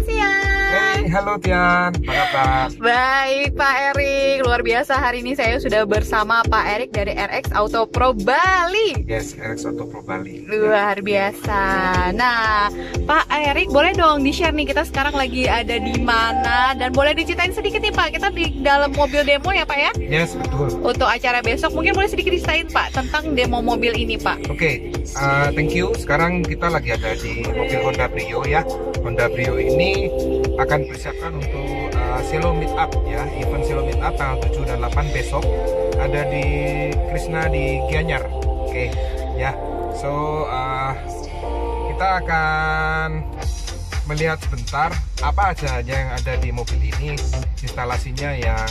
siang. Hey, halo Tian, apa kabar? Baik Pak Erik, luar biasa hari ini saya sudah bersama Pak Erik dari RX Auto Pro Bali. Yes, RX Auto Pro Bali. Luar biasa. Nah, Pak Erik boleh dong di-share nih kita sekarang lagi ada di mana dan boleh diceritain sedikit nih Pak. Kita di dalam mobil demo ya Pak ya? Yes, betul. Untuk acara besok mungkin boleh sedikit diceritain Pak tentang demo mobil ini Pak. Oke, thank you. Sekarang kita lagi ada di mobil Honda Brio ya. Honda Brio ini akan persiapkan untuk Selo Meetup ya, event Selo Meetup tanggal 7 dan 8 besok ada di Krishna di Gianyar. Oke, ya. So kita akan melihat sebentar apa aja yang ada di mobil ini, instalasinya yang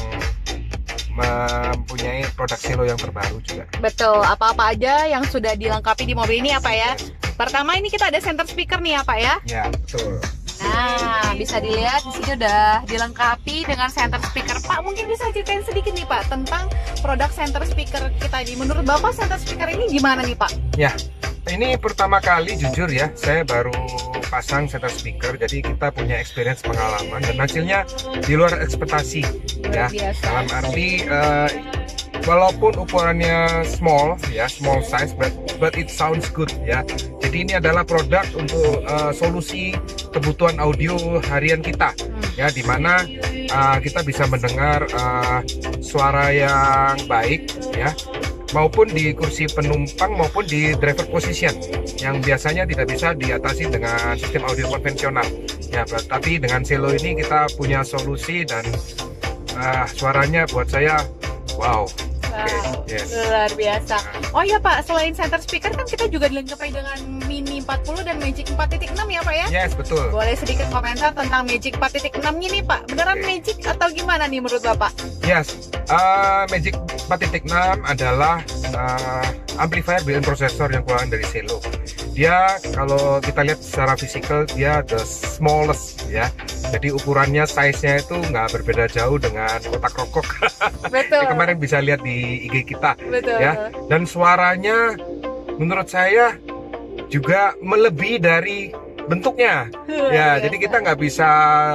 mempunyai produk Selo yang terbaru juga. Betul, apa-apa aja yang sudah dilengkapi di mobil ini apa ya? Pertama ini kita ada center speaker nih ya Pak ya? Ya, betul. Nah, bisa dilihat di sini udah dilengkapi dengan center speaker. Pak, mungkin bisa ceritain sedikit nih Pak tentang produk center speaker kita ini. Menurut Bapak center speaker ini gimana nih Pak? Ya, ini pertama kali jujur ya, saya baru pasang center speaker, jadi kita punya experience pengalaman dan hasilnya di luar ekspektasi ya. Dalam arti walaupun ukurannya small ya, small size, but it sounds good ya. Jadi ini adalah produk untuk solusi kebutuhan audio harian kita ya, dimana kita bisa mendengar suara yang baik ya, maupun di kursi penumpang maupun di driver position yang biasanya tidak bisa diatasi dengan sistem audio konvensional ya. Tapi dengan Selo ini kita punya solusi dan suaranya buat saya wow. Wow, Yes. luar biasa. Oh ya Pak, selain center speaker kan kita juga dilengkapi dengan Mini 40 dan Magic 4.6 ya Pak ya? Yes, betul. Boleh sedikit komentar tentang Magic 4.6 ini Pak? Beneran Magic atau gimana nih menurut Bapak? Yes, Magic 4.6 adalah amplifier built-in processor yang keluaran dari Selo. Dia kalau kita lihat secara fisikal dia the smallest ya. Jadi ukurannya, size-nya itu nggak berbeda jauh dengan kotak rokok. Betul. Yang kemarin bisa lihat di IG kita. Betul. Ya. Dan suaranya menurut saya juga melebihi dari bentuknya. Ya, jadi kita nggak bisa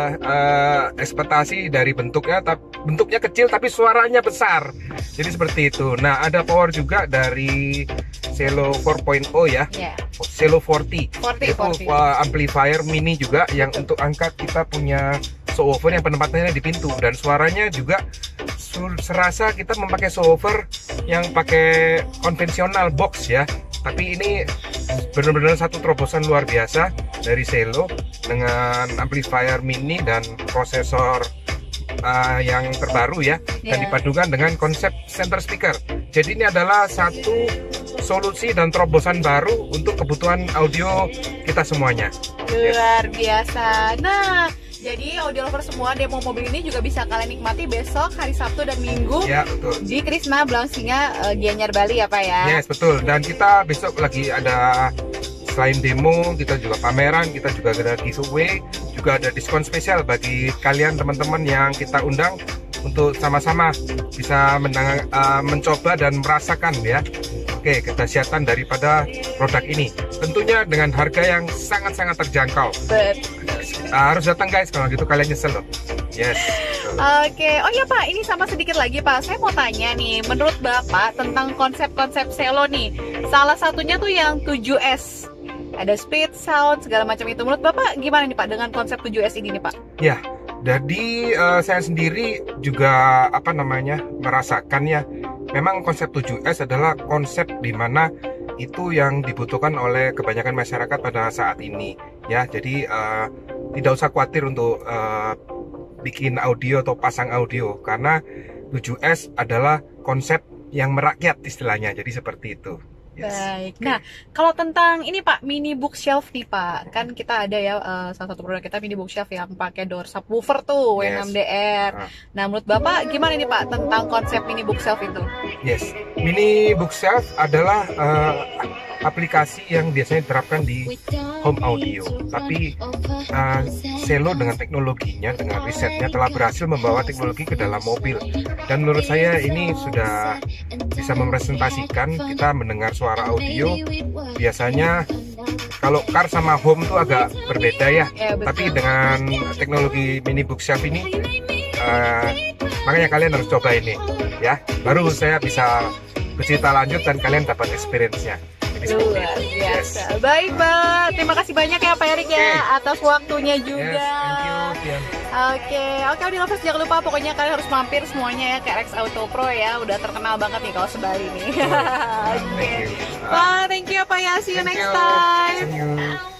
ekspektasi dari bentuknya, tapi bentuknya kecil tapi suaranya besar. Jadi seperti itu. Nah, ada power juga dari Selo 4.0 ya. Yeah. Selo 40. Itu 40. Amplifier mini juga yang untuk angkat, kita punya subwoofer yang penempatannya di pintu dan suaranya juga serasa kita memakai subwoofer yang pakai konvensional box ya. Tapi ini benar-benar satu terobosan luar biasa dari Selo dengan amplifier mini dan prosesor yang terbaru ya, dan dipadukan dengan konsep center speaker. Jadi ini adalah satu solusi dan terobosan baru untuk kebutuhan audio kita semuanya. Luar biasa. Nah, jadi audio lover semua, demo mobil ini juga bisa kalian nikmati besok hari Sabtu dan Minggu Ya, betul. di Krishna Blangsinga Gianyar Bali ya Pak ya? Yes, betul. Dan kita besok lagi ada, selain demo, kita juga pameran, kita juga ada giveaway, juga ada diskon spesial bagi kalian teman-teman yang kita undang untuk sama-sama bisa mencoba dan merasakan ya. Oke, kedahsyatan daripada produk ini. Tentunya dengan harga yang sangat-sangat terjangkau. Harus datang guys, kalau gitu kalian nyesel loh. Yes. Oke, oh ya Pak, ini sama sedikit lagi Pak. Saya mau tanya nih, menurut Bapak tentang konsep-konsep Selo nih. Salah satunya tuh yang 7S. Ada speed, sound, segala macam itu. Menurut Bapak gimana nih Pak dengan konsep 7S ini nih Pak? Ya, jadi saya sendiri juga merasakan ya. Memang konsep 7S adalah konsep di mana itu yang dibutuhkan oleh kebanyakan masyarakat pada saat ini ya. Jadi tidak usah khawatir untuk bikin audio atau pasang audio, karena 7S adalah konsep yang merakyat istilahnya. Jadi seperti itu. Yes. Baik. Nah, kalau tentang ini Pak, mini bookshelf nih Pak, kan kita ada ya salah satu produk kita mini bookshelf yang pakai door subwoofer tuh, Yes. WM6DR. Nah, menurut Bapak gimana nih Pak tentang konsep mini bookshelf itu? Yes, mini bookshelf adalah aplikasi yang biasanya diterapkan di home audio, tapi Selo dengan teknologinya, dengan risetnya telah berhasil membawa teknologi ke dalam mobil, dan menurut saya ini sudah bisa merepresentasikan kita mendengar suara audio biasanya kalau car sama home tuh agak berbeda ya. Betul. Tapi dengan teknologi mini bookshelf ini, makanya kalian harus coba ini, ya. Baru saya bisa bercerita lanjut dan kalian dapat experience-nya. Luar biasa. Baik, Pak. Terima kasih banyak ya Pak Erik ya atas waktunya juga. Thank you. Oke, Audi Lovers, jangan lupa pokoknya kalian harus mampir semuanya ya ke RX Auto Pro ya. Udah terkenal banget nih kalau sebali nih. Oke. Pak, thank you Pak ya. See you next time. See you.